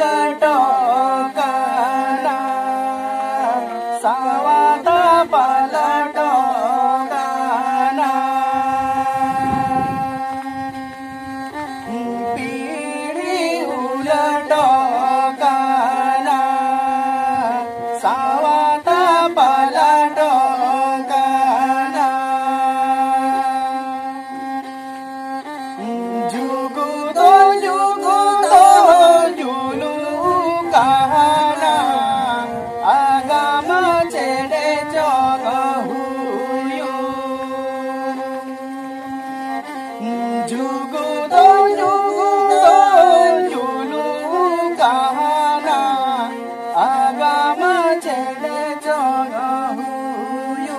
उलटो गाना सावाता पलटो गाना पीढ़ी उलटो गाना सावाता पलटो गाना जुगु दो जुलू कहना आगामा चेड़े जगहुयो जुगु दो जुलू कहना आगामा चेड़े जगहुयो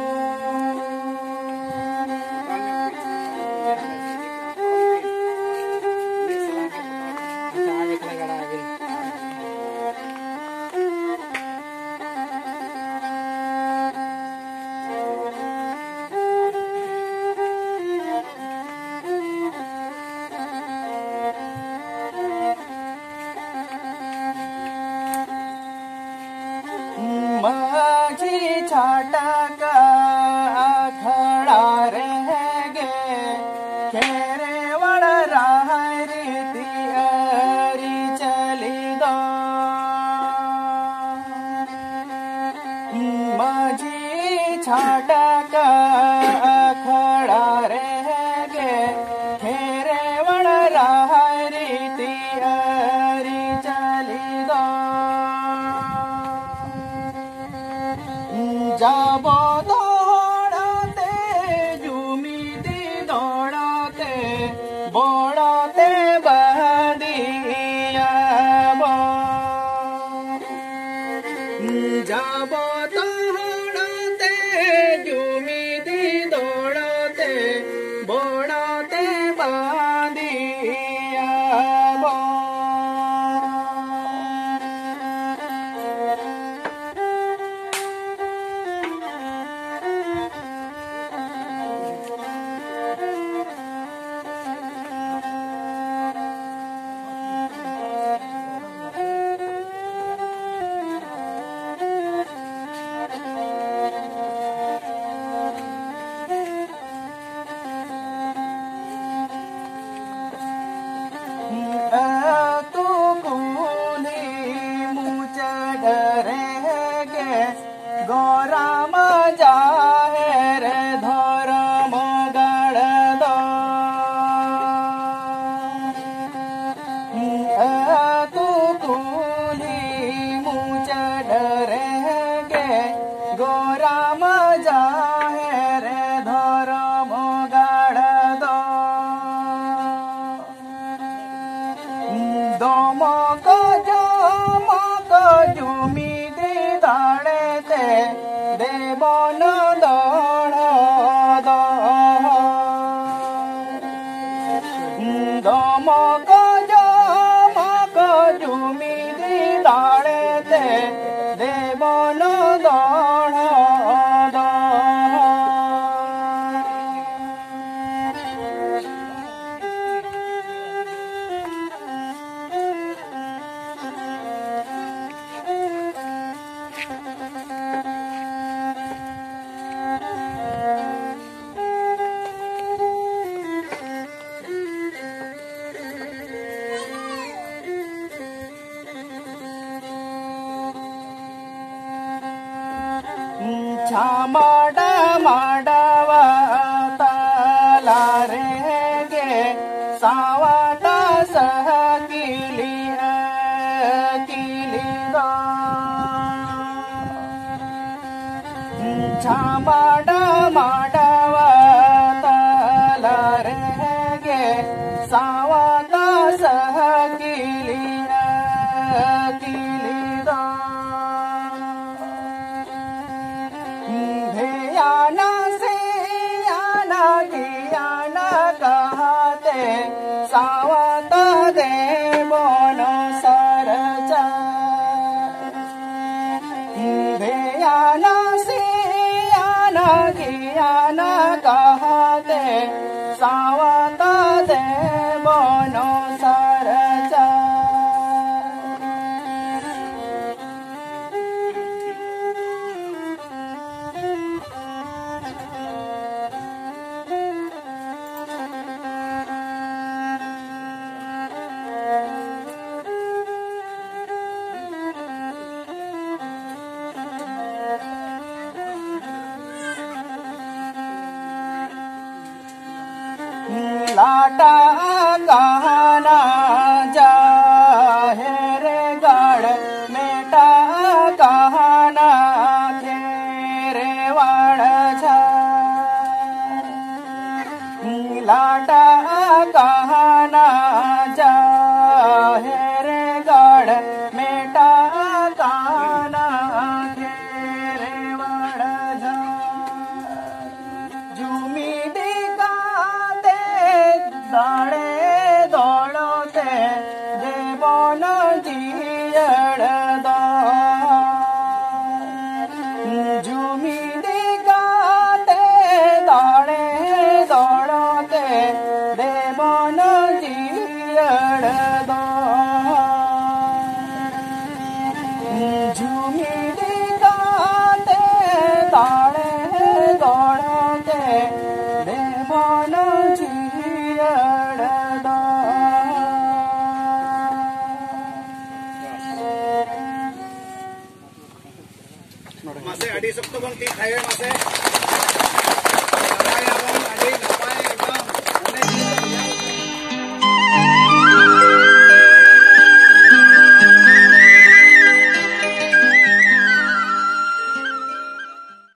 माझी छाटा का खड़ा रह गे खेरे वड़ राहरी तियारी चली दो माझी छाटा का खड़ा रह गे खेरे वड़ राहरी तियारी चली दो जाबो दौड़ते जुमिती दौड़ते बड़ते बदियाबो जाबो दौड़ते जुमिती दौड़ते बड़ते बदियाबो तू कूली मुझ डरेगे गोरा मजा है रे धर्म गड़ दो तू कूली मुझ डरेगे गोरा मजा है रे धर्म गड़ दो दमक जमक जुमिती दाड़ेते देवन दौड़ दमक जमक जुमिती दाड़ेते देवन दौड़ छामाडा माडवा ताला रेगे सावाटा सह किली दो छामाडा माडवा ताला रेगे सावाटा सह किली दो ध्याना से आना ज्ञाना कहते सावता दे बोनो सरचा ध्याना से आना ज्ञाना लाटा कहना जाहिर गढ़ मेटा कहना खेरे वाण लाटा कहना जाहिर गढ़ मेटा कहना खेरे वाण झूमी दिखाते दाड़े दौड़ते देवन जियड़ दो झूमी दिखाते दाड़े दौड़ते देवन जियड़ दो झूमी दिखाते दाड़े दौड़ते देवन जियड़ दो Masih adi sabtu bang ti kaya masih.